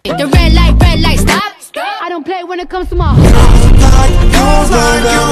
The red light, stop. I don't play when it comes to my Feels like you